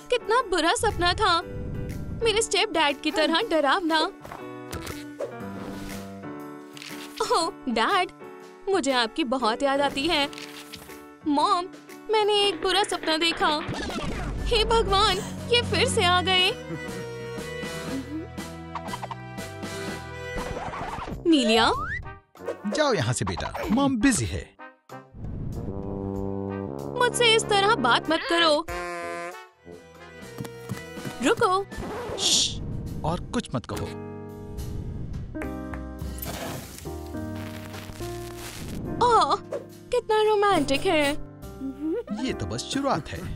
कितना बुरा सपना था, मेरे स्टेप डैड की तरह डरावना। ओह डैड, मुझे आपकी बहुत याद आती है। मॉम, मैंने एक बुरा सपना देखा। हे भगवान, ये फिर से आ गए। मीलिया, जाओ यहाँ से बेटा, मॉम बिजी है। मुझसे इस तरह बात मत करो। रुको। श्श, और कुछ मत कहो। ओह, कितना रोमांटिक है। ये तो बस शुरुआत है।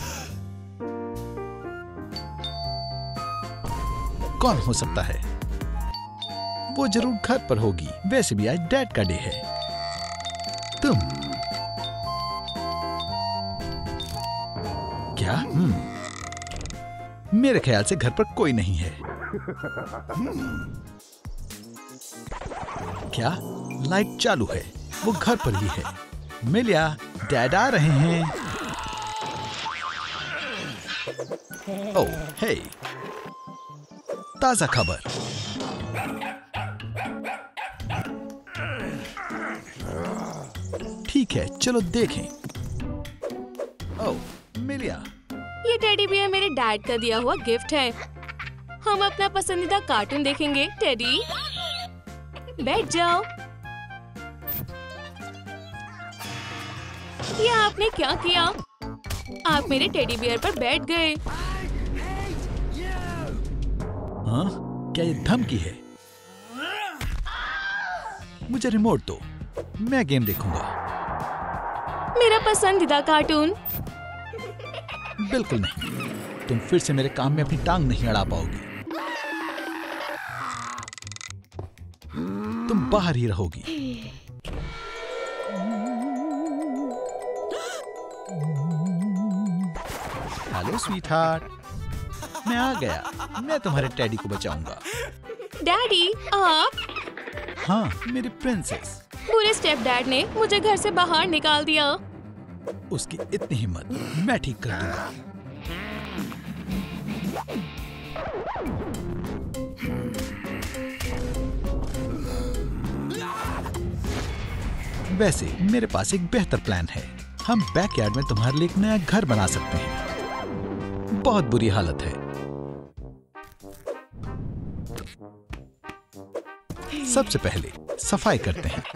कौन हो सकता है? वो जरूर घर पर होगी। वैसे भी आज डैड का डे है। तुम क्या? मेरे ख्याल से घर पर कोई नहीं है। क्या? लाइट चालू है। वो घर पर ही है। मिलिया, डैड आ रहे हैं। ओह, हे, ताजा खबर। ठीक है, चलो देखें। ओह, मिलिया, ये टेडी बियर मेरे डैड का दिया हुआ गिफ्ट है। हम अपना पसंदीदा कार्टून देखेंगे। टेडी, बैठ जाओ। ये आपने क्या किया? आप मेरे टेडी बियर पर बैठ गए। हाँ? क्या ये धमकी है? मुझे रिमोट दो, मैं गेम देखूंगा। मेरा पसंदीदा कार्टून। बिल्कुल नहीं, तुम फिर से मेरे काम में अपनी टांग नहीं अड़ा पाओगी। तुम बाहर ही रहोगी। हेलो स्वीटहार्ट, मैं आ गया। मैं तुम्हारे टेडी को बचाऊंगा। डैडी, आप? हाँ, मेरी प्रिंसेस। पूरे स्टेप डैड ने मुझे घर से बाहर निकाल दिया। उसकी इतनी हिम्मत, मैं ठीक कर दूंगा। वैसे मेरे पास एक बेहतर प्लान है। हम बैकयार्ड में तुम्हारे लिए एक नया घर बना सकते हैं। बहुत बुरी हालत है। सबसे पहले सफाई करते हैं।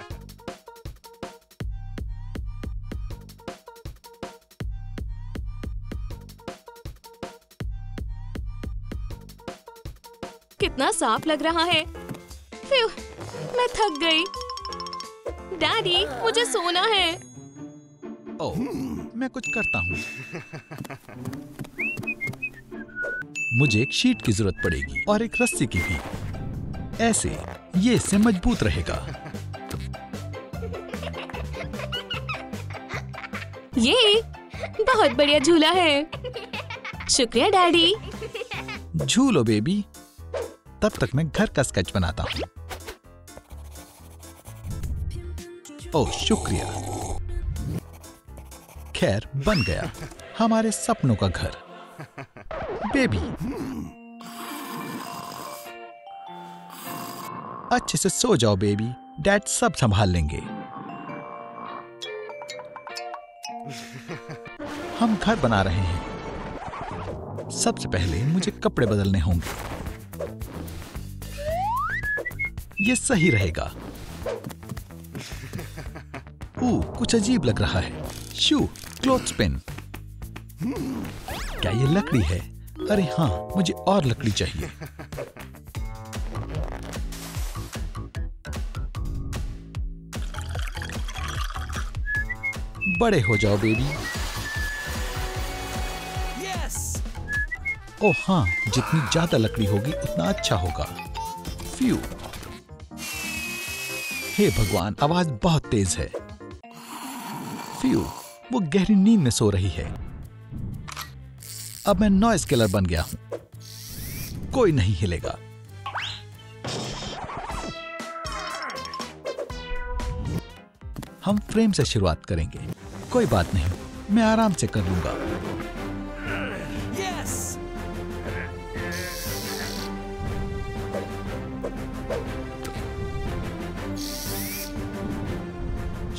कितना साफ लग रहा है। फिर मैं थक गई। डैडी, मुझे सोना है। ओह, मैं कुछ करता हूँ। मुझे एक शीट की जरूरत पड़ेगी और एक रस्सी की भी। ऐसे ये इससे मजबूत रहेगा। ये बहुत बढ़िया झूला है। शुक्रिया डैडी। झूलो बेबी। तब तक मैं घर का स्केच बनाता हूँ। ओह शुक्रिया। खैर, बन गया हमारे सपनों का घर। बेबी, अच्छे से सो जाओ बेबी, डैड सब संभाल लेंगे। हम घर बना रहे हैं। सबसे पहले मुझे कपड़े बदलने होंगे। ये सही रहेगा। कुछ अजीब लग रहा है। शू, क्लोथस्पिन। क्या ये लकड़ी है? अरे हाँ, मुझे और लकड़ी चाहिए। बड़े हो जाओ बेबी। ओह हाँ, जितनी ज्यादा लकड़ी होगी उतना अच्छा होगा। फ्यू। हे भगवान, आवाज बहुत तेज है। फ्यू, वो गहरी नींद में सो रही है। अब मैं नॉइज किलर बन गया हूं। कोई नहीं हिलेगा। हम फ्रेम से शुरुआत करेंगे। कोई बात नहीं, मैं आराम से कर लूंगा।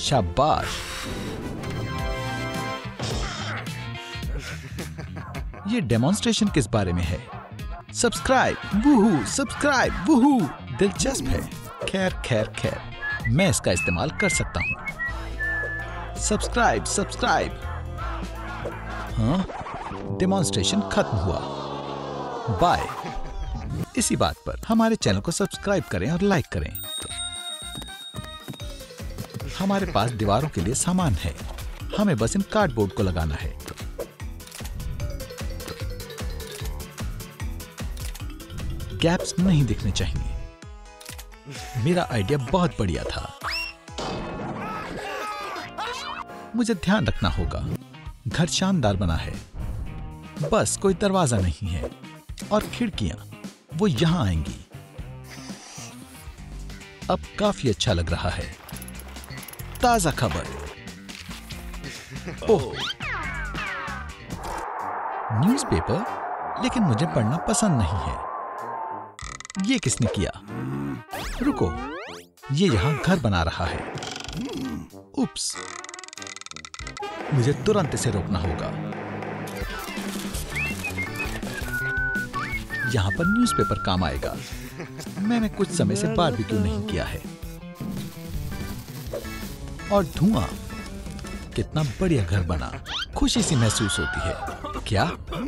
शाबाश। ये डेमोन्स्ट्रेशन किस बारे में है? Subscribe, woohoo, subscribe, woohoo. दिलचस्प है। खैर खैर खैर, मैं इसका इस्तेमाल कर सकता हूँ। Subscribe, subscribe. हाँ, डेमोन्स्ट्रेशन खत्म हुआ। बाय। इसी बात पर हमारे चैनल को सब्सक्राइब करें और लाइक करें। हमारे पास दीवारों के लिए सामान है, हमें बस इन कार्डबोर्ड को लगाना है। गैप्स नहीं दिखने चाहिए। मेरा आइडिया बहुत बढ़िया था। मुझे ध्यान रखना होगा। घर शानदार बना है, बस कोई दरवाजा नहीं है और खिड़कियां वो यहां आएंगी। अब काफी अच्छा लग रहा है। ताजा खबर। ओह, न्यूज़पेपर, लेकिन मुझे पढ़ना पसंद नहीं है। ये किसने किया? रुको, ये यहां घर बना रहा है। उप्स, मुझे तुरंत इसे रोकना होगा। यहां पर न्यूज़पेपर काम आएगा। मैंने कुछ समय से बारबेक्यू नहीं किया है। और धुआं, कितना बढ़िया घर बना। खुशी सी महसूस होती है। क्या?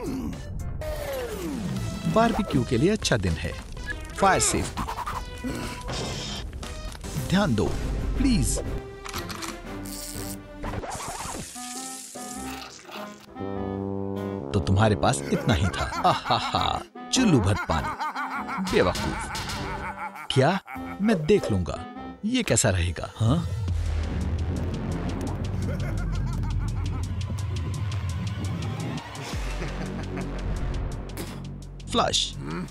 बारबेक्यू के लिए अच्छा दिन है। Fire safety. ध्यान दो प्लीज। तो तुम्हारे पास इतना ही था। आहा, चुल्लू भर पानी। बेवकूफ। क्या? मैं देख लूंगा ये कैसा रहेगा। हाँ, फ्लश।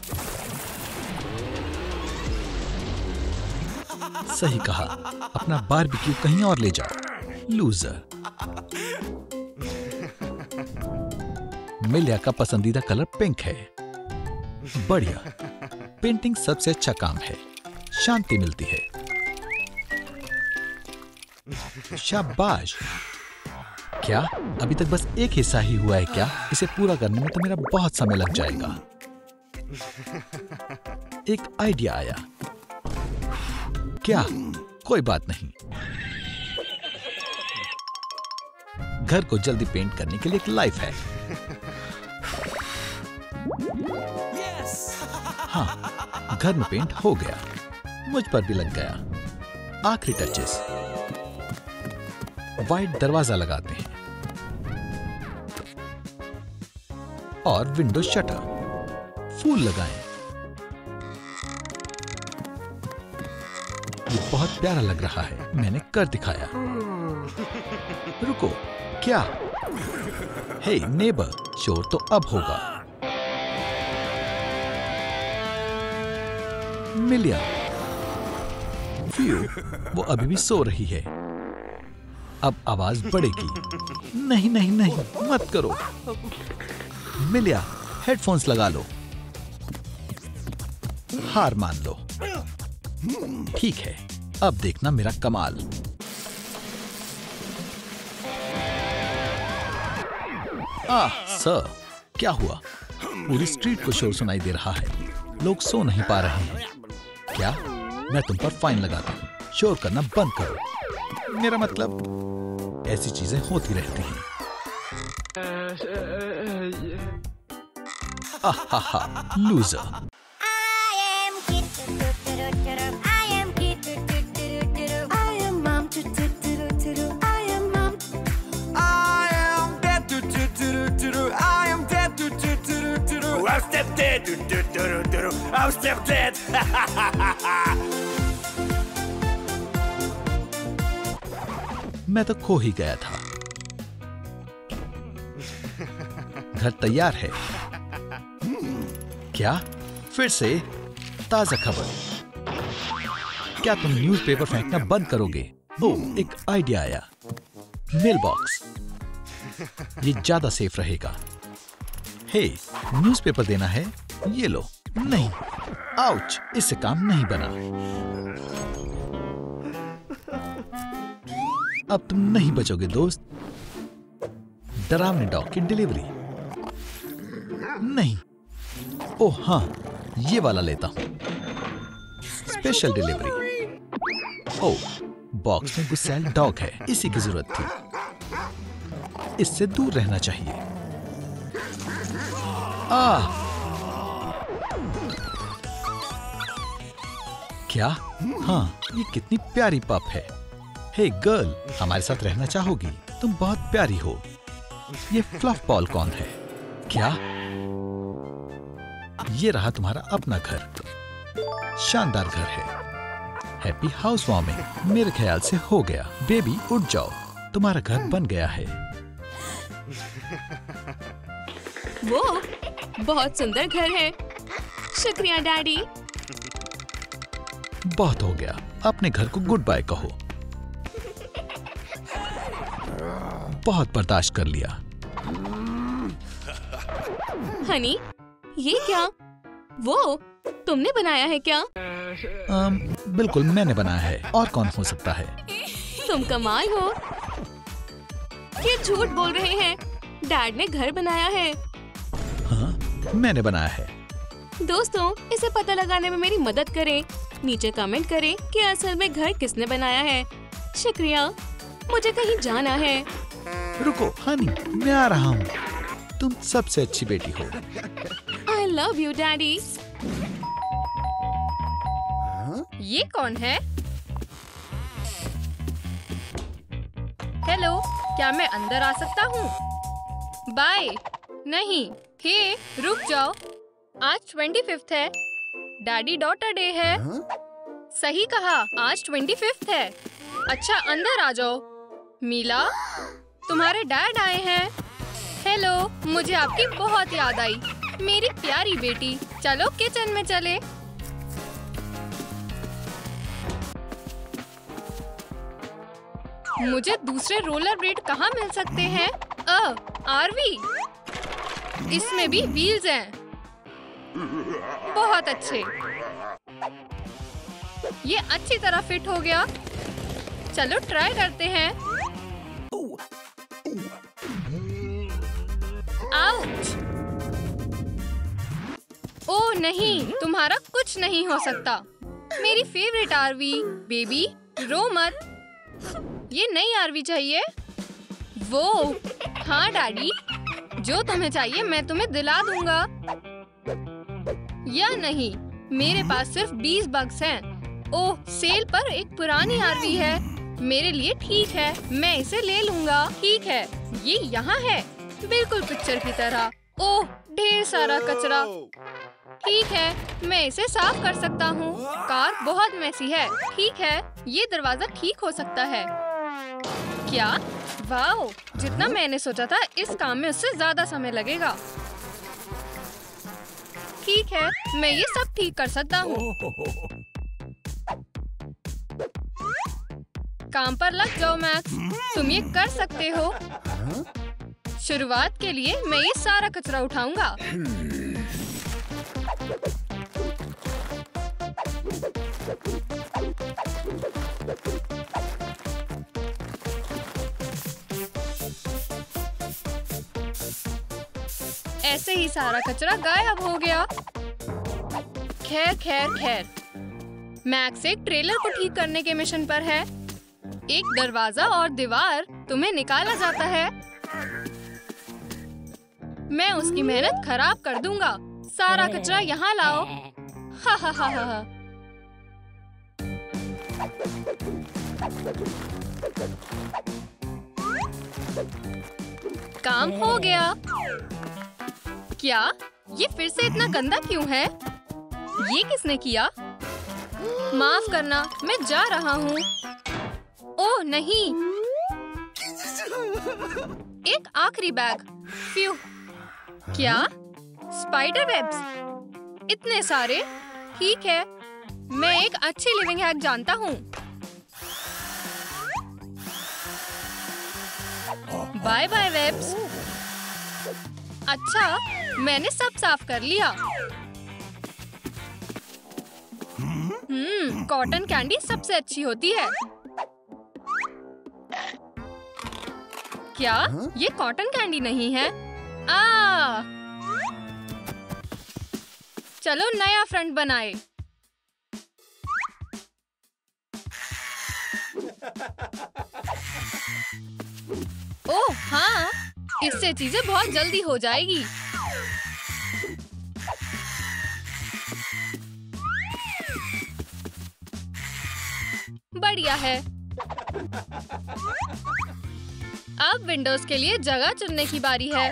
सही कहा। अपना बारबेक्यू कहीं और ले जाओ, लूजर। मिलिया का पसंदीदा कलर पिंक है। बढ़िया। पेंटिंग सबसे अच्छा काम है, शांति मिलती है। शाबाश। क्या अभी तक बस एक हिस्सा ही हुआ है क्या? इसे पूरा करने में तो मेरा बहुत समय लग जाएगा। एक आइडिया आया। क्या? कोई बात नहीं। घर को जल्दी पेंट करने के लिए एक लाइफ है। हाँ, घर में पेंट हो गया। मुझ पर भी लग गया। आखिरी टचेस। वाइट दरवाजा लगाते हैं और विंडो शटर। फूल लगाएं। ये बहुत प्यारा लग रहा है। मैंने कर दिखाया। रुको, क्या? हे नेबर, शोर तो अब होगा। मिलिया, वो अभी भी सो रही है। अब आवाज बढ़ेगी। नहीं नहीं नहीं, मत करो। मिलिया, हेडफोन्स लगा लो। हार मान लो। ठीक है, अब देखना मेरा कमाल। सर, क्या हुआ? पूरी स्ट्रीट को शोर सुनाई दे रहा है। लोग सो नहीं पा रहे हैं। क्या? मैं तुम पर फाइन लगाता हूँ। शोर करना बंद करो। मेरा मतलब, ऐसी चीजें होती रहती हैं। लूजर। I'm step dead. मैं तो खो ही गया था। घर तैयार है। क्या? फिर से? ताजा खबर। क्या तुम न्यूज़पेपर फेंकना बंद करोगे? ओह, एक आइडिया आया। Mailbox. ये ज्यादा सेफ रहेगा। हे, न्यूज़पेपर देना है? ये लो। नहीं, आउच, इससे काम नहीं बना। अब तुम नहीं बचोगे दोस्त। डरावने डॉग की डिलीवरी। नहीं, ओह हाँ, ये वाला लेता हूँ। Special delivery. ओह, बॉक्स में गुस्सैल डॉग है, इसी की जरूरत थी। इससे दूर रहना चाहिए। क्या? हाँ, ये कितनी प्यारी पप है। हे गर्ल, हमारे साथ रहना चाहोगी? तुम बहुत प्यारी हो। ये फ्लफ बॉल कौन है? क्या? ये रहा तुम्हारा अपना घर। शानदार घर है। Happy housewarming. मेरे ख्याल से हो गया। बेबी उठ जाओ, तुम्हारा घर बन गया है। वो बहुत सुंदर घर है। शुक्रिया डैडी। बहुत हो गया, अपने घर को गुड बाय कहो। बहुत बर्दाश्त कर लिया। हनी, ये क्या? वो तुमने बनाया है क्या? बिल्कुल मैंने बनाया है, और कौन हो सकता है? तुम कमाल हो। ये झूठ बोल रहे हैं। डैड ने घर बनाया है। हाँ, मैंने बनाया है। दोस्तों, इसे पता लगाने में मेरी मदद करें। नीचे कमेंट करें कि असल में घर किसने बनाया है। शुक्रिया, मुझे कहीं जाना है। रुको हनी, मैं आ रहा हूँ। तुम सबसे अच्छी बेटी हो। I love you, daddy. ये कौन है? हेलो, क्या मैं अंदर आ सकता हूँ? बाय। नहीं, हे, रुक जाओ। आज 25th है। डैडी डॉटर डे है। सही कहा, आज 25th है। अच्छा, अंदर आ जाओ। मीला, तुम्हारे डैड आए हैं। हेलो, मुझे आपकी बहुत याद आई, मेरी प्यारी बेटी। चलो किचन में चले। मुझे दूसरे रोलर ब्लेड कहाँ मिल सकते हैं? आरवी, इसमें भी व्हील्स हैं। बहुत अच्छे। ये अच्छी तरह फिट हो गया। चलो ट्राई करते हैं। आउच! ओह नहीं, तुम्हारा कुछ नहीं हो सकता। मेरी फेवरेट आरवी। बेबी, रो मत। ये नई आरवी चाहिए। वो हाँ डैडी, जो तुम्हें चाहिए मैं तुम्हें दिला दूंगा। या नहीं, मेरे पास सिर्फ 20 बक्स हैं। ओह, सेल पर एक पुरानी आरवी है। मेरे लिए ठीक है, मैं इसे ले लूंगा। ठीक है, ये यहाँ है, बिल्कुल पिक्चर की तरह। ओह, ढेर सारा कचरा। ठीक है, मैं इसे साफ कर सकता हूँ। कार बहुत मैसी है। ठीक है, ये दरवाजा ठीक हो सकता है। क्या? वाओ, जितना मैंने सोचा था इस काम में उससे ज्यादा समय लगेगा। ठीक है, मैं ये सब ठीक कर सकता हूँ। काम पर लग जाओ मैक्स, तुम ये कर सकते हो। शुरुआत के लिए मैं ये सारा कचरा उठाऊंगा। ऐसे ही सारा कचरा गायब हो गया। खैर खैर खैर, मैक्स एक ट्रेलर को ठीक करने के मिशन पर है। एक दरवाजा और दीवार तुम्हें निकाला जाता है। मैं उसकी मेहनत खराब कर दूंगा। सारा कचरा यहाँ लाओ। हा हा हा हा हा। काम हो गया। क्या? ये फिर से इतना गंदा क्यों है? ये किसने किया? माफ करना, मैं जा रहा हूँ। ओह नहीं, एक आखिरी बैग। फ्यू। क्या? Spider webs? इतने सारे? ठीक है, मैं एक अच्छी लिविंग हैक जानता हूँ। Bye bye webs. अच्छा, मैंने सब साफ कर लिया। कॉटन कैंडी सबसे अच्छी होती है। क्या ये कॉटन कैंडी नहीं है? चलो नया फ्रंट बनाए। ओह हाँ, इससे चीजें बहुत जल्दी हो जाएगी। बढ़िया है। अब विंडोज के लिए जगह चुनने की बारी है।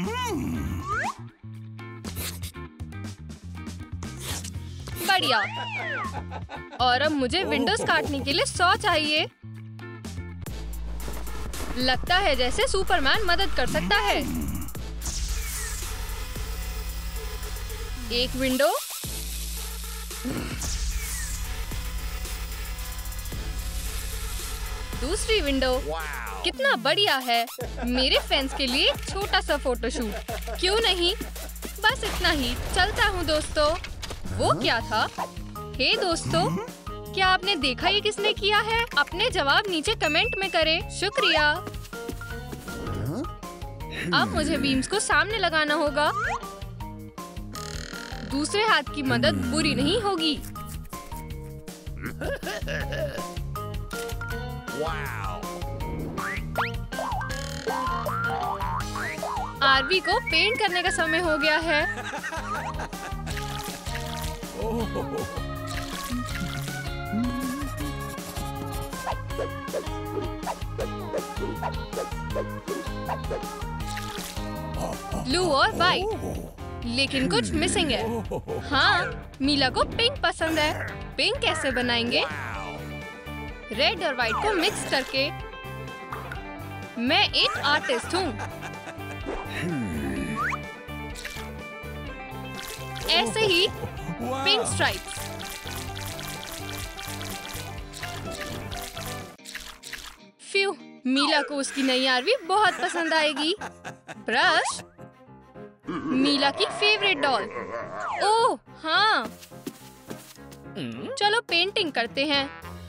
बढ़िया। और अब मुझे विंडोज काटने के लिए 100 चाहिए। लगता है जैसे सुपरमैन मदद कर सकता है। एक विंडो, दूसरी विंडो। कितना बढ़िया है। मेरे फैंस के लिए एक छोटा सा फोटोशूट, क्यों नहीं? बस इतना ही। चलता हूँ दोस्तों। वो क्या था? हे दोस्तों, क्या आपने देखा ये किसने किया है? अपने जवाब नीचे कमेंट में करें। शुक्रिया। अब मुझे बीम्स को सामने लगाना होगा। दूसरे हाथ की मदद बुरी नहीं होगी। आरवी को पेंट करने का समय हो गया है। ब्लू और व्हाइट, लेकिन कुछ मिसिंग है। हाँ, मीला को पिंक पसंद है। पिंक कैसे बनाएंगे? रेड और व्हाइट को मिक्स करके। मैं एक आर्टिस्ट हूँ। ऐसे ही पिंक स्ट्राइप्स। फ्यू, मीला को उसकी नई आरवी बहुत पसंद आएगी। ब्रश, मीला की फेवरेट डॉल। ओह हाँ, चलो पेंटिंग करते हैं।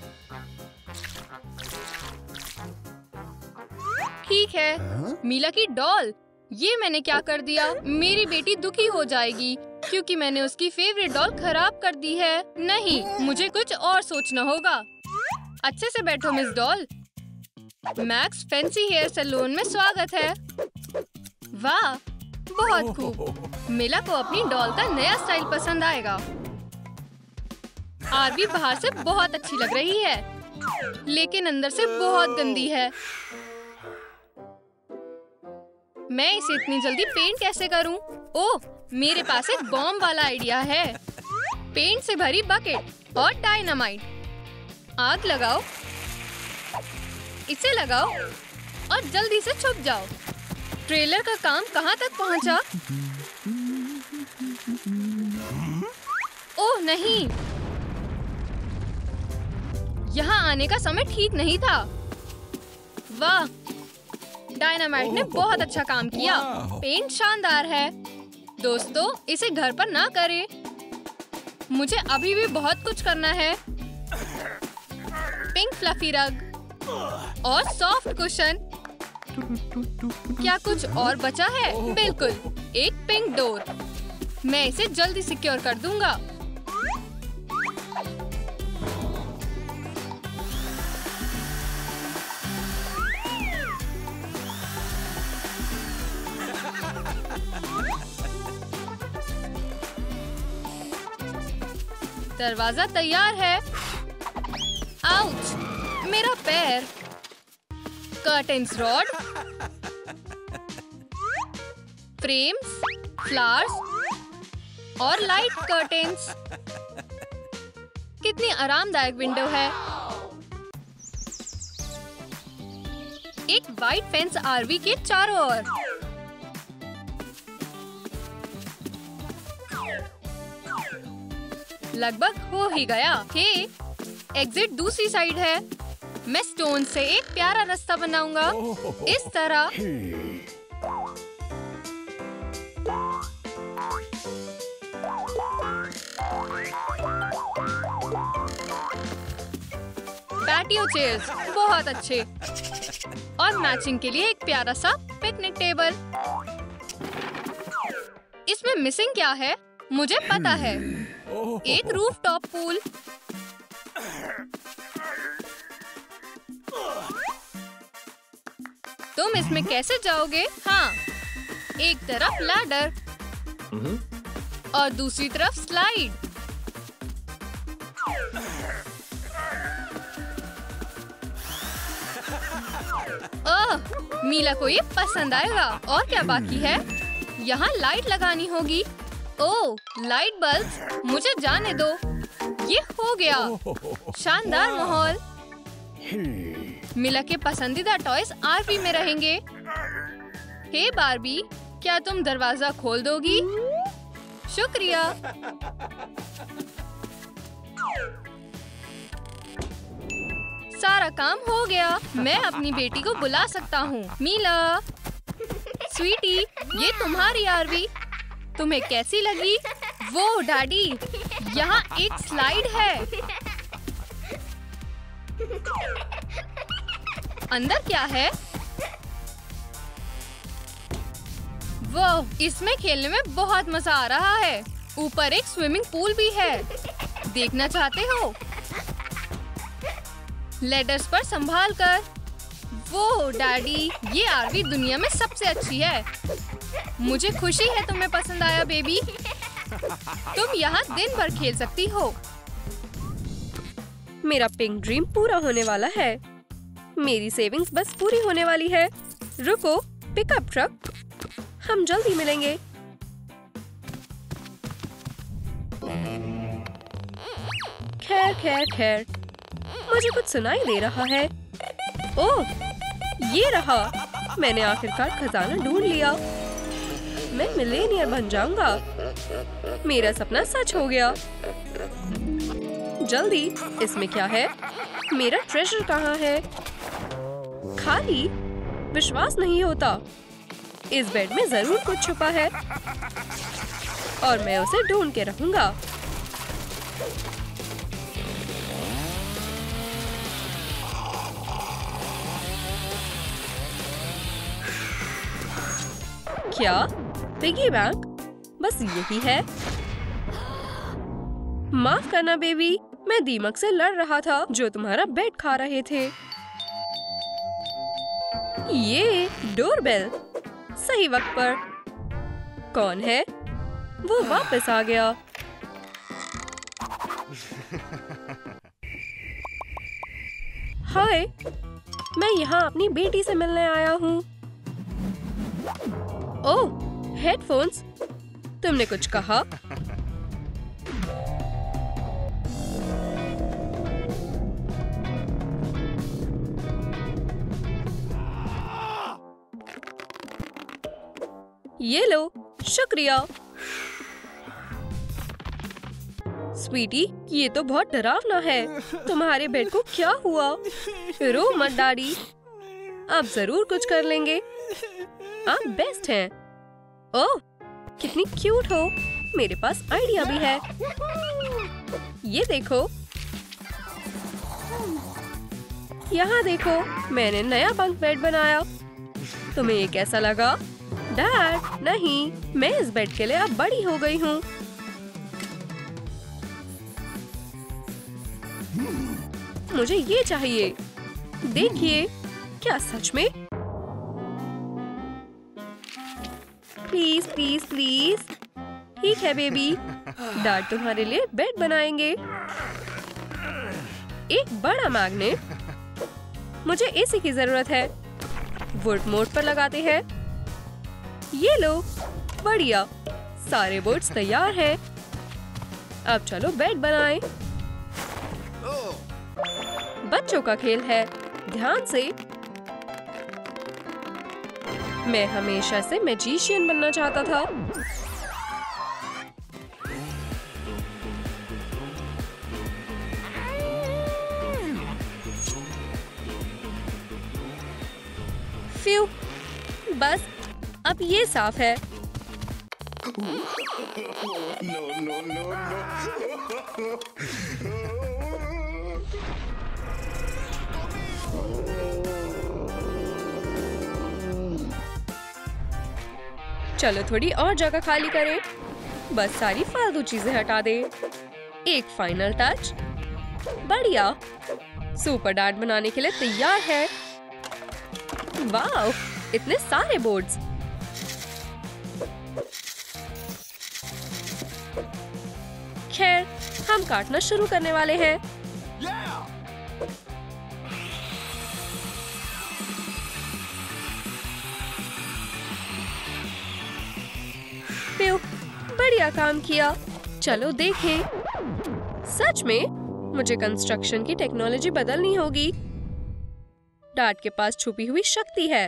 ठीक है, मीला की डॉल। ये मैंने क्या कर दिया? मेरी बेटी दुखी हो जाएगी क्योंकि मैंने उसकी फेवरेट डॉल खराब कर दी है। नहीं, मुझे कुछ और सोचना होगा। अच्छे से बैठो Miss Doll. Max fancy hair salon में स्वागत है। वाह, बहुत खूब। मीला को अपनी डॉल का नया स्टाइल पसंद आएगा। आरवी बाहर से बहुत अच्छी लग रही है, लेकिन अंदर से बहुत गंदी है। मैं इसे इतनी जल्दी पेंट कैसे करूं? ओह, मेरे पास एक बॉम्ब वाला आइडिया है। पेंट से भरी बकेट और डायनामाइट। आग लगाओ, इसे लगाओ और जल्दी से छुप जाओ। ट्रेलर का काम कहाँ तक पहुँचा? ओह नहीं, यहाँ आने का समय ठीक नहीं था। वाह, डायनामाइट ने बहुत अच्छा काम किया। पेंट शानदार है। दोस्तों, इसे घर पर ना करें। मुझे अभी भी बहुत कुछ करना है। पिंक फ्लफी रग और सॉफ्ट कुशन। क्या कुछ और बचा है? बिल्कुल, एक पिंक डोर। मैं इसे जल्दी सिक्योर कर दूंगा। दरवाजा तैयार है। आउच, मेरा पैर। कर्टेन्स रॉड, फ्रेम्स, फ्लावर्स और लाइट कर्टेन्स। कितनी आरामदायक विंडो है। एक वाइट फेंस आरवी के चारों ओर। लगभग हो ही गया। हे, एग्जिट दूसरी साइड है। मैं स्टोन से एक प्यारा रास्ता बनाऊंगा, इस तरह। पैटियो चेयर्स बहुत अच्छे। और मैचिंग के लिए एक प्यारा सा पिकनिक टेबल। इसमें मिसिंग क्या है मुझे पता है, एक रूफटॉप पूल। तुम इसमें कैसे जाओगे? हाँ, एक तरफ लैडर और दूसरी तरफ स्लाइड। ओह, मीला को ये पसंद आएगा। और क्या बाकी है? यहाँ लाइट लगानी होगी। ओह, लाइट बल्ब, मुझे जाने दो। ये हो गया, शानदार माहौल। मीला के पसंदीदा टॉयज आरवी में रहेंगे। हे बार्बी, क्या तुम दरवाजा खोल दोगी? शुक्रिया। सारा काम हो गया। मैं अपनी बेटी को बुला सकता हूँ। मीला, स्वीटी, ये तुम्हारी आरवी। तुम्हें कैसी लगी? वो डैडी, यहाँ एक स्लाइड है। अंदर क्या है? वाह, इसमें खेलने में बहुत मजा आ रहा है। ऊपर एक स्विमिंग पूल भी है। देखना चाहते हो? लेडर्स पर संभाल कर। वो डैडी, ये आरवी दुनिया में सबसे अच्छी है। मुझे खुशी है तुम्हें पसंद आया बेबी। तुम यहाँ दिन भर खेल सकती हो। मेरा पिंक ड्रीम पूरा होने वाला है। मेरी सेविंग्स बस पूरी होने वाली है। रुको, पिकअप ट्रक, हम जल्दी मिलेंगे। खैर खैर खैर, मुझे कुछ सुनाई दे रहा है। ओह, ये रहा। मैंने आखिरकार खजाना ढूंढ लिया। मैं मिलेनियर बन जाऊंगा। मेरा सपना सच हो गया। जल्दी, इसमें क्या है? मेरा ट्रेजर कहाँ है? खाली? विश्वास नहीं होता। इस बेड में जरूर कुछ छुपा है और मैं उसे ढूंढ के रखूंगा। क्या? Piggy bank? बस यही है। माफ करना बेबी, मैं दीमक से लड़ रहा था जो तुम्हारा बेड खा रहे थे। ये डोरबेल, सही वक्त पर। कौन है? वो वापस आ गया। हाय, मैं यहाँ अपनी बेटी से मिलने आया हूँ। ओह, हेडफोन्स, तुमने कुछ कहा? ये लो, शुक्रिया। स्वीटी, ये तो बहुत डरावना है। तुम्हारे बेड को क्या हुआ? रो मत डैडी, आप जरूर कुछ कर लेंगे। आप बेस्ट हैं। ओह, कितनी क्यूट हो। मेरे पास आइडिया भी है। ये देखो, यहाँ देखो, मैंने नया बंक बेड बनाया। तुम्हें ये कैसा लगा? डैड, नहीं, मैं इस बेड के लिए अब बड़ी हो गई हूँ। मुझे ये चाहिए। देखिए, क्या सच में? Please please please. ठीक है बेबी, डैड तुम्हारे लिए बेड बनाएंगे। एक बड़ा मैग्नेट। मुझे एसी की जरूरत है। वुड मोड पर लगाते हैं। ये लो, बढ़िया, सारे बोर्ड्स तैयार हैं। अब चलो बेड बनाएं। बच्चों का खेल है, ध्यान से। मैं हमेशा से मैजिशियन बनना चाहता था। फ्यू, बस अब ये साफ है। चलो थोड़ी और जगह खाली करें। बस सारी फालतू चीजें हटा दें। एक फाइनल टच। बढ़िया, सुपर डैड बनाने के लिए तैयार है। वाह, इतने सारे बोर्ड्स। खैर, हम काटना शुरू करने वाले हैं। बढ़िया काम किया। चलो देखें। सच में मुझे कंस्ट्रक्शन की टेक्नोलॉजी बदलनी होगी। डैड के पास छुपी हुई शक्ति है।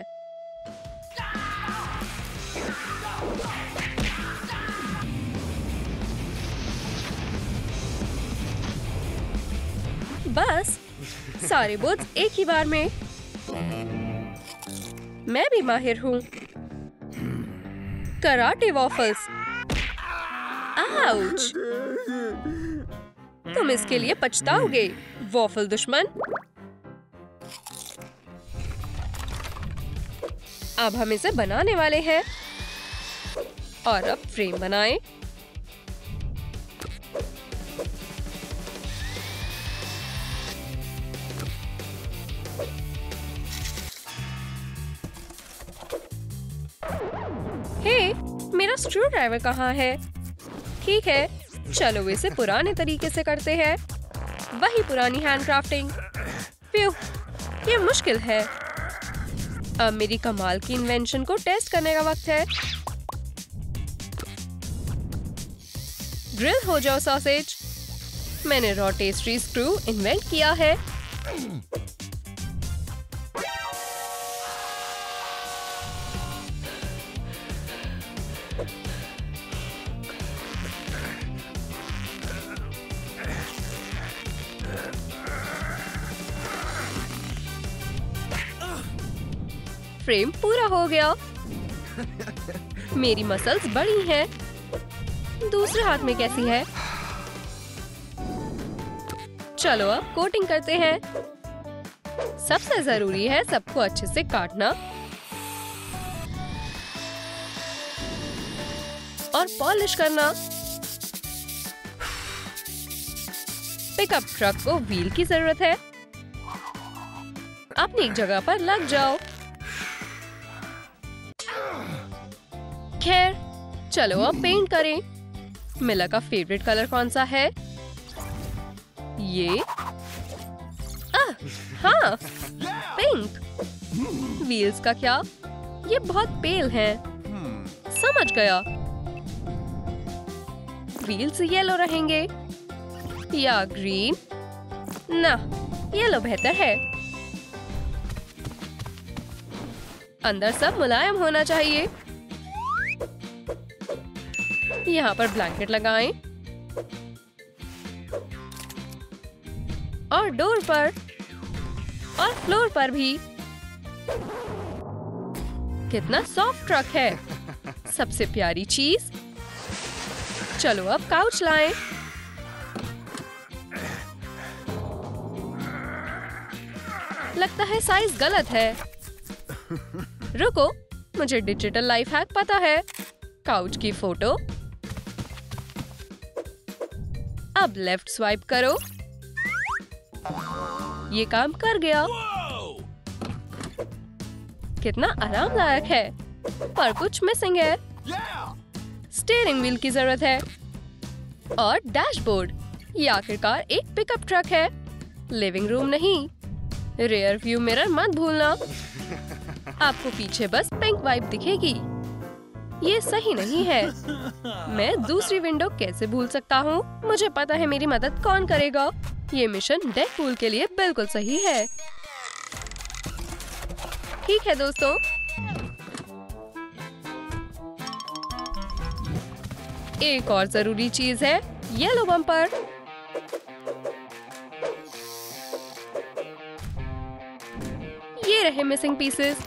बस सारे बोर्ड्स एक ही बार में। मैं भी माहिर हूँ। Karate waffles. आउच! तुम इसके लिए पछताओगे, वॉफल दुश्मन। अब हम इसे बनाने वाले हैं। और अब फ्रेम बनाएं। हे, मेरा स्क्रू ड्राइवर कहाँ है? ठीक है, चलो इसे पुराने तरीके से करते हैं। वही पुरानी हैंडक्राफ्टिंग। प्यू, ये मुश्किल है। अब मेरी कमाल की इन्वेंशन को टेस्ट करने का वक्त है। ग्रिल हो जाओ सॉसेज। मैंने रोटेटरी स्क्रू इन्वेंट किया है। फ्रेम पूरा हो गया। मेरी मसल्स बड़ी हैं। दूसरे हाथ में कैसी है? चलो अब कोटिंग करते हैं। सबसे जरूरी है सबको अच्छे से काटना और पॉलिश करना। पिकअप ट्रक को व्हील की जरूरत है। अपनी जगह पर लग जाओ। खैर, चलो अब पेंट करें। मिला का फेवरेट कलर कौन सा है? ये हाँ, पिंक। व्हील्स का क्या? ये बहुत पेल हैं। समझ गया। व्हील्स येलो रहेंगे या ग्रीन? ना, येलो बेहतर है। अंदर सब मुलायम होना चाहिए। यहाँ पर ब्लैंकेट लगाएं और डोर पर और फ्लोर पर भी। कितना सॉफ्ट ट्रक है। सबसे प्यारी चीज। चलो अब काउच लाएं। लगता है साइज गलत है। रुको, मुझे डिजिटल लाइफ हैक पता है। काउच की फोटो। अब लेफ्ट स्वाइप करो। ये काम कर गया। कितना आरामदायक है, पर कुछ मिसिंग है। स्टीयरिंग व्हील की जरूरत है और डैशबोर्ड। ये आखिरकार एक पिकअप ट्रक है, लिविंग रूम नहीं। रियर व्यू मिरर मत भूलना। आपको पीछे बस पिंक वाइप दिखेगी। ये सही नहीं है। मैं दूसरी विंडो कैसे भूल सकता हूँ? मुझे पता है मेरी मदद कौन करेगा। ये मिशन डेडपूल के लिए बिल्कुल सही है। ठीक है दोस्तों, एक और जरूरी चीज है, येलो बम्पर। ये रहे मिसिंग पीसेस।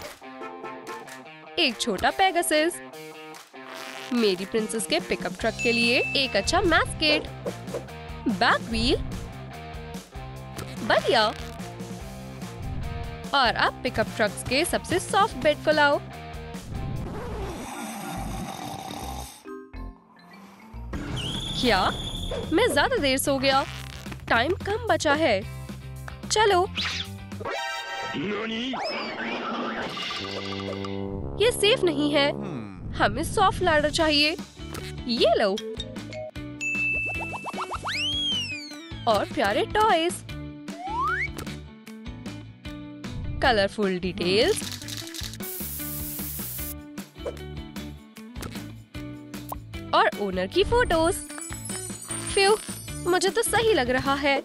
एक छोटा पेगासस। मेरी प्रिंसेस के पिकअप ट्रक के लिए एक अच्छा मैस्केट। Back wheel. बढ़िया। और अब पिकअप ट्रक्स के सबसे सॉफ्ट बेड को लाओ। क्या? मैं ज्यादा देर सो गया। टाइम कम बचा है। चलो। ये सेफ नहीं है। हमें सॉफ्ट लैडर चाहिए। ये लो। और प्यारे टॉयज, कलरफुल डिटेल्स, और ओनर की फोटोज। फ्यू, मुझे तो सही लग रहा है।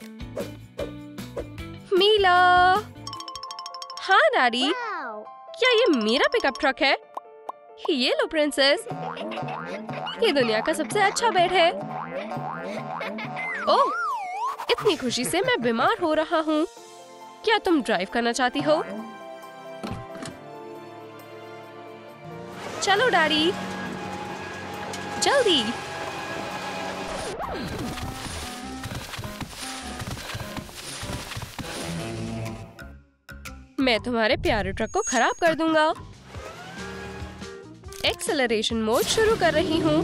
मीला। हाँ डैडी, क्या ये मेरा पिकअप ट्रक है? ये लो प्रिंसेस, ये दुनिया का सबसे अच्छा बेड है। ओह, इतनी खुशी से मैं बीमार हो रहा हूँ। क्या तुम ड्राइव करना चाहती हो? चलो डैडी, जल्दी। मैं तुम्हारे प्यारे ट्रक को खराब कर दूंगा। एक्सेलरेशन मोड शुरू कर रही हूँ।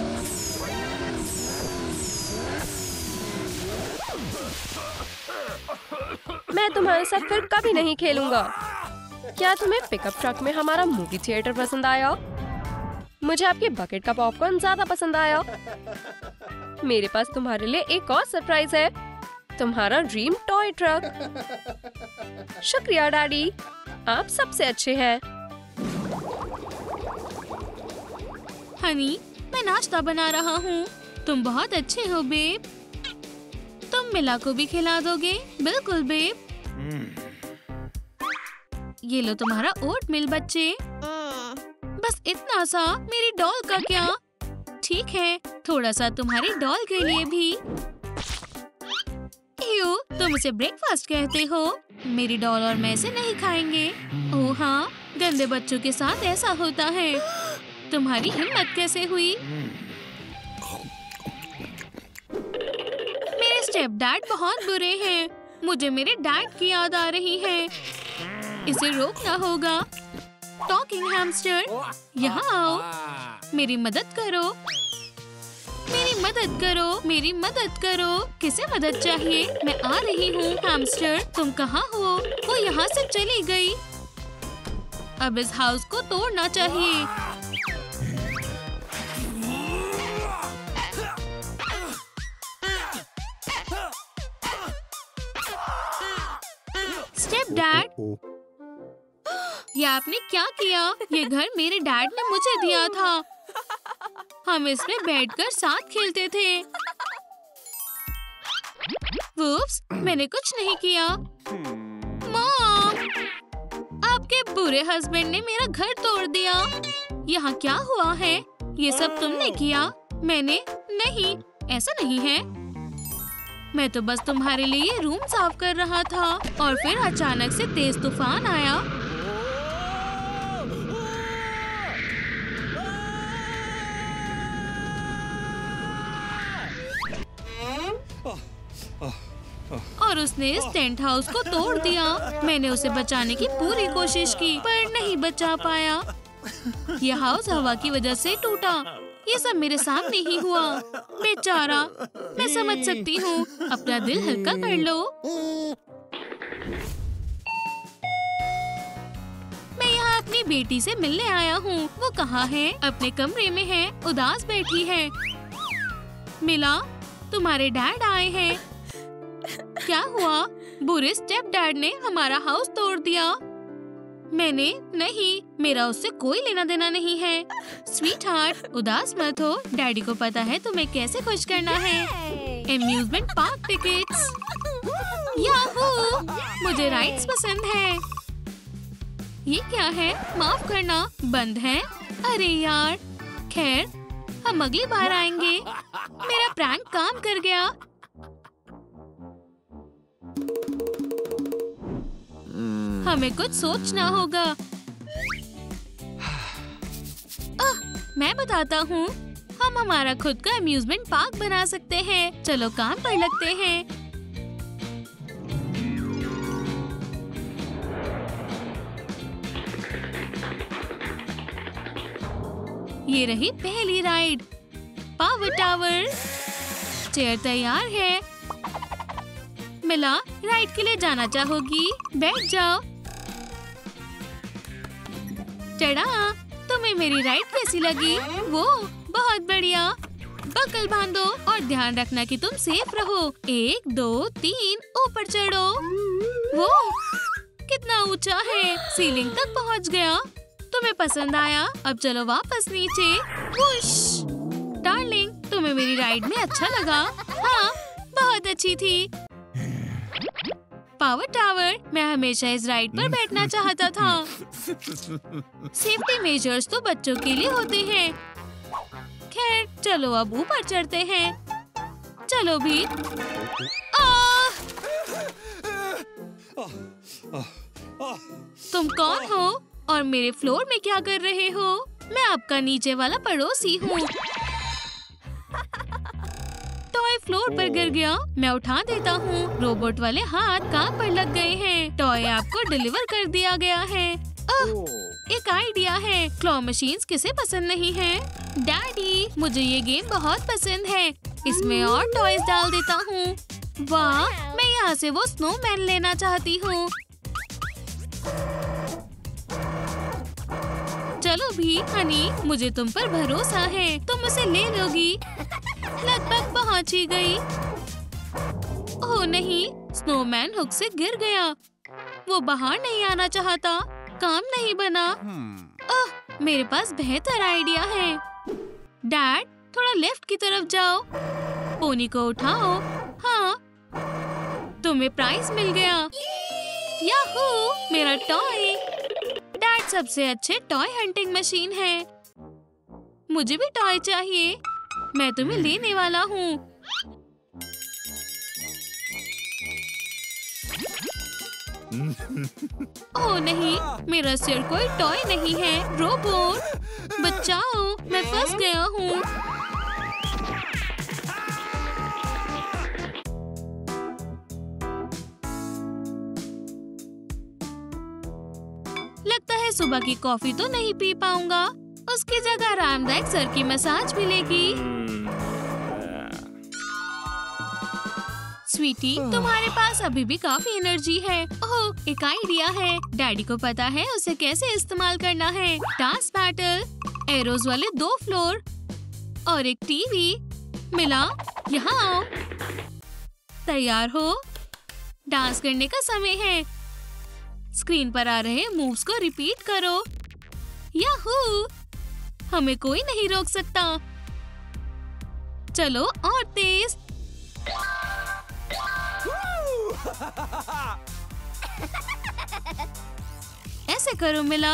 मैं तुम्हारे साथ फिर कभी नहीं खेलूंगा। क्या तुम्हें पिकअप ट्रक में हमारा मूवी थिएटर पसंद आया? मुझे आपके बकेट का पॉपकॉर्न ज्यादा पसंद आया। मेरे पास तुम्हारे लिए एक और सरप्राइज है, तुम्हारा ड्रीम टॉय ट्रक। शुक्रिया डैडी, आप सबसे अच्छे हैं। हनी, मैं नाश्ता बना रहा हूँ। तुम बहुत अच्छे हो बेब। तुम मिला को भी खिला दोगे? बिल्कुल बेब। ये लो तुम्हारा ओट मिल बच्चे। बस इतना सा। मेरी डॉल का क्या? ठीक है, थोड़ा सा तुम्हारी डॉल के लिए भी। यू, तुम इसे ब्रेकफास्ट कहते हो? मेरी डॉल और मैं इसे नहीं खाएंगे। ओह हाँ, गंदे बच्चों के साथ ऐसा होता है। तुम्हारी हिम्मत कैसे हुई? मेरे स्टेप डैड बहुत बुरे हैं। मुझे मेरे डैड की याद आ रही है। इसे रोकना होगा। टॉकिंग हैमस्टर, यहाँ आओ। मेरी मदद करो। मेरी मदद करो। मेरी मदद करो। किसे मदद चाहिए? मैं आ रही हूँ। हैमस्टर, तुम कहाँ हो? वो यहाँ से चली गई। अब इस हाउस को तोड़ना चाहिए। स्टेप डैड, ये आपने क्या किया? ये घर मेरे डैड ने मुझे दिया था। हम इसमें बैठकर साथ खेलते थे। वूप्स, मैंने कुछ नहीं किया। मॉम, आपके बुरे हस्बैंड ने मेरा घर तोड़ दिया। यहाँ क्या हुआ है? ये सब तुमने किया? मैंने नहीं, ऐसा नहीं है। मैं तो बस तुम्हारे लिए ये रूम साफ कर रहा था और फिर अचानक से तेज तूफान आया। और उसने इस टेंट हाउस को तोड़ दिया। मैंने उसे बचाने की पूरी कोशिश की पर नहीं बचा पाया। यह हाउस हवा की वजह से टूटा। ये सब मेरे सामने ही हुआ। बेचारा, मैं समझ सकती हूँ। अपना दिल हल्का कर लो। मैं यहाँ अपनी बेटी से मिलने आया हूँ। वो कहाँ है? अपने कमरे में है, उदास बैठी है। मिला, तुम्हारे डैड आए हैं। क्या हुआ? बुरे स्टेप डैड ने हमारा हाउस तोड़ दिया। मैंने नहीं, मेरा उससे कोई लेना देना नहीं है। स्वीट हार्ट, उदास मत हो। डैडी को पता है तुम्हें कैसे खुश करना है। Amusement park tickets. याहू, मुझे राइड्स पसंद है। ये क्या है? माफ करना, बंद है। अरे यार, खैर, हम अगली बार आएंगे। मेरा प्रैंक काम कर गया। हमें कुछ सोचना होगा। मैं बताता हूँ। हम हमारा खुद का अम्यूजमेंट पार्क बना सकते हैं। चलो काम पर लगते हैं। ये रही पहली राइड। Power tower. चेयर तैयार है। मिला, राइड के लिए जाना चाहोगी? बैठ जाओ। टड़ा, तुम्हें मेरी राइड कैसी लगी? वो बहुत बढ़िया। बकल बांधो और ध्यान रखना कि तुम सेफ रहो। 1 2 3 ऊपर चढ़ो। वो कितना ऊंचा है, सीलिंग तक पहुंच गया। तुम्हें पसंद आया? अब चलो वापस नीचे। वुश! डार्लिंग, तुम्हें मेरी राइड में अच्छा लगा? हाँ, बहुत अच्छी थी। पावर टावर, मैं हमेशा इस राइड पर बैठना चाहता था। सेफ्टी मेजर्स तो बच्चों के लिए होते हैं। खैर, चलो अब ऊपर चढ़ते हैं। चलो भी। तुम कौन हो और मेरे फ्लोर में क्या कर रहे हो? मैं आपका नीचे वाला पड़ोसी हूँ। टॉय फ्लोर पर गिर गया। मैं उठा देता हूँ। रोबोट वाले हाथ काम पर लग गए हैं। टॉय आपको डिलीवर कर दिया गया है। एक आइडिया है। क्लॉ मशीन्स किसे पसंद नहीं है? डैडी, मुझे ये गेम बहुत पसंद है। इसमें और टॉयज डाल देता हूँ। वाह, मैं यहाँ से वो स्नोमैन लेना चाहती हूँ। चलो भी हनी, मुझे तुम पर भरोसा है। तुम उसे ले लोगी। लगभग पहुँच ही गई। ओह नहीं, स्नोमैन हुक से गिर गया। वो बाहर नहीं आना चाहता। काम नहीं बना। मेरे पास बेहतर आइडिया है। डैड, थोड़ा लेफ्ट की तरफ जाओ। पोनी को उठाओ। हाँ, तुम्हें प्राइज मिल गया। याहू, मेरा टॉय। डैड सबसे अच्छे टॉय हंटिंग मशीन है। मुझे भी टॉय चाहिए। मैं तुम्हें लेने वाला हूँ। ओह नहीं, मेरा सिर कोई टॉय नहीं है। रोबोट, बचाओ, मैं फंस गया हूँ। लगता है सुबह की कॉफी तो नहीं पी पाऊंगा। उसकी जगह आरामदायक सर की मसाज मिलेगी। स्वीटी, तुम्हारे पास अभी भी काफी एनर्जी है। ओह, एक आइडिया है। डैडी को पता है उसे कैसे इस्तेमाल करना है। डांस बैटल, एरोज वाले 2 फ्लोर और एक टीवी। मिला, यहाँ आओ। तैयार हो? डांस करने का समय है। स्क्रीन पर आ रहे मूव्स को रिपीट करो। याहू! हमें कोई नहीं रोक सकता। चलो और तेज। ऐसे करो मिला।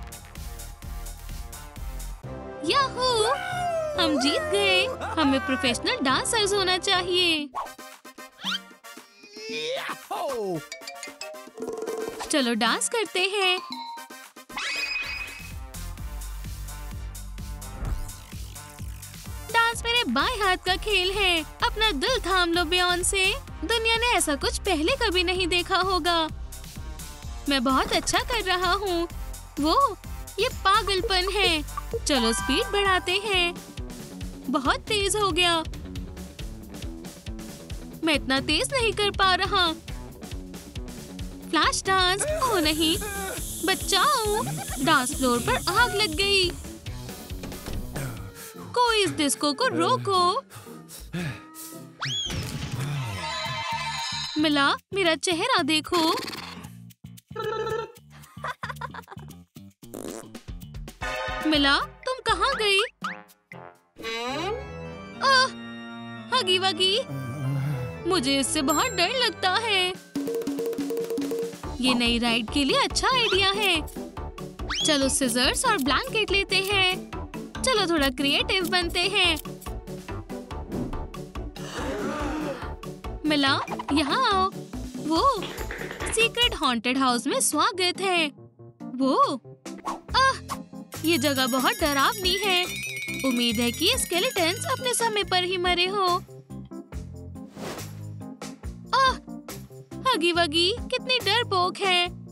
याहू! हम जीत गए। हमें प्रोफेशनल डांसर्स होना चाहिए। चलो डांस करते हैं। डांस मेरे बाएं हाथ का खेल है। अपना दिल थाम लो बियॉन्से। दुनिया ने ऐसा कुछ पहले कभी नहीं देखा होगा। मैं बहुत अच्छा कर रहा हूँ। वो ये पागलपन है। चलो स्पीड बढ़ाते हैं। बहुत तेज हो गया। मैं इतना तेज नहीं कर पा रहा। Flash dance. ओह नहीं, बचाओ! डांस फ्लोर पर आग लग गई। कोई इस डिस्को को रोको। मिला, मेरा चेहरा देखो। मिला, तुम कहाँ गई? हगी वगी, मुझे इससे बहुत डर लगता है। ये नई राइड के लिए अच्छा आइडिया है। चलो सिजर्स और ब्लैंकेट लेते हैं। चलो थोड़ा क्रिएटिव बनते हैं। मिला, यहाँ आओ। वो सीक्रेट हॉन्टेड हाउस में स्वागत है। वो ये जगह बहुत डरावनी है। उम्मीद है कि स्केलेटन्स अपने समय पर ही मरे हो। हगी वगी कितनी डरपोक है।